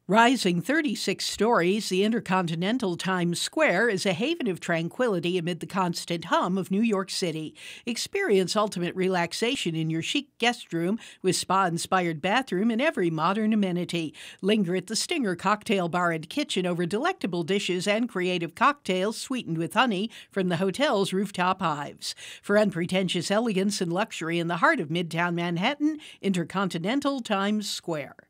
Rising 36 stories, the Intercontinental Times Square is a haven of tranquility amid the constant hum of New York City. Experience ultimate relaxation in your chic guest room with spa-inspired bathroom and every modern amenity. Linger at the Stinger Cocktail Bar and Kitchen over delectable dishes and creative cocktails sweetened with honey from the hotel's rooftop hives. For unpretentious elegance and luxury in the heart of Midtown Manhattan, Intercontinental Times Square.